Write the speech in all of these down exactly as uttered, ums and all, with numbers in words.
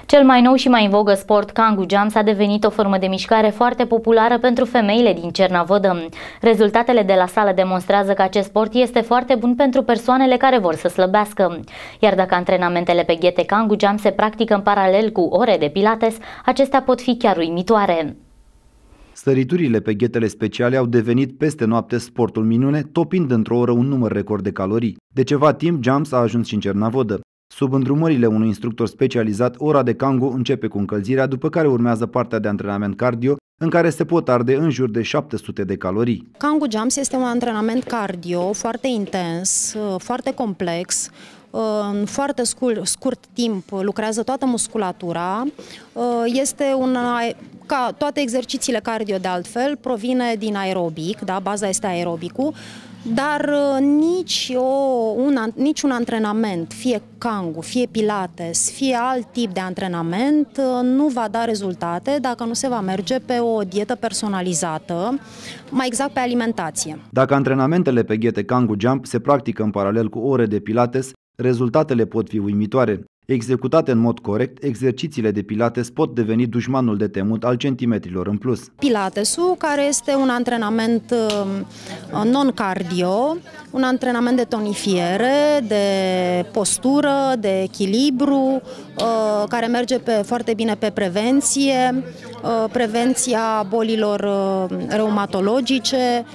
Cel mai nou și mai în vogă sport, Kangoo Jumps, a devenit o formă de mișcare foarte populară pentru femeile din Cernavodă. Rezultatele de la sală demonstrează că acest sport este foarte bun pentru persoanele care vor să slăbească. Iar dacă antrenamentele pe ghete Kangoo Jumps se practică în paralel cu ore de pilates, acestea pot fi chiar uimitoare. Săriturile pe ghetele speciale au devenit peste noapte sportul minune, topind într-o oră un număr record de calorii. De ceva timp, Jumps a ajuns și în Cernavodă. Sub îndrumările unui instructor specializat, ora de Kangoo începe cu încălzirea, după care urmează partea de antrenament cardio, în care se pot arde în jur de șapte sute de calorii. Kangoo Jumps este un antrenament cardio foarte intens, foarte complex. În foarte scurt, scurt timp lucrează toată musculatura. Este un, ca toate exercițiile cardio de altfel, provine din aerobic, da? Baza este aerobicul, dar nici, o, un, nici un antrenament, fie Kangoo, fie pilates, fie alt tip de antrenament, nu va da rezultate dacă nu se va merge pe o dietă personalizată, mai exact pe alimentație. Dacă antrenamentele pe ghete Kangoo Jump se practică în paralel cu ore de pilates, rezultatele pot fi uimitoare. Executate în mod corect, exercițiile de pilates pot deveni dușmanul de temut al centimetrilor în plus. Pilatesul, care este un antrenament non-cardio, un antrenament de tonifiere, de postură, de echilibru, care merge pe, foarte bine pe prevenție, prevenția bolilor reumatologice.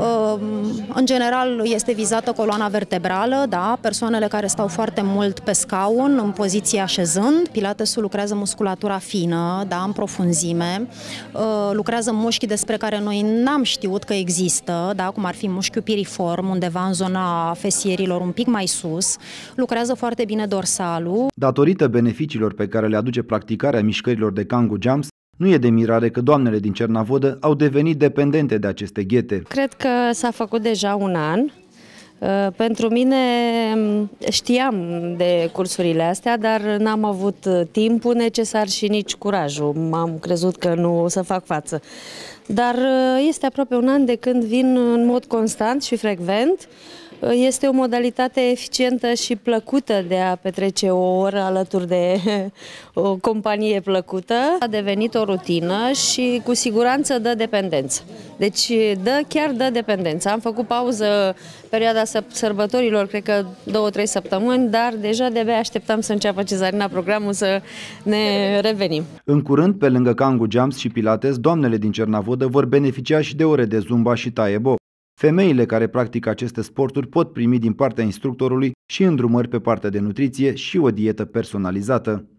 În general este vizată coloana vertebrală, da? Persoanele care stau foarte mult pe scaun, în poziție așezând. Pilatesul lucrează musculatura fină, da? În profunzime, lucrează mușchii despre care noi n-am știut că există, da? Cum ar fi mușchiul piriform, undeva în zona fesierilor un pic mai sus. Lucrează foarte bine dorsalul. Datorită beneficiilor pe care le aduce practicarea mișcărilor de Kangoo Jumps, nu e de mirare că doamnele din Cernavodă au devenit dependente de aceste ghete. Cred că s-a făcut deja un an. Pentru mine, știam de cursurile astea, dar n-am avut timpul necesar și nici curajul. M-am crezut că nu o să fac față. Dar este aproape un an de când vin în mod constant și frecvent. Este o modalitate eficientă și plăcută de a petrece o oră alături de o companie plăcută. A devenit o rutină și cu siguranță dă dependență. Deci dă, chiar dă dependență. Am făcut pauză perioada sărbătorilor, cred că două-trei săptămâni, dar deja de-abia așteptam să înceapă Cezarina programul să ne revenim. În curând, pe lângă Kangoo Jumps și Pilates, doamnele din Cernavodă vor beneficia și de ore de Zumba și Tae Bo. Femeile care practică aceste sporturi pot primi din partea instructorului și îndrumări pe partea de nutriție și o dietă personalizată.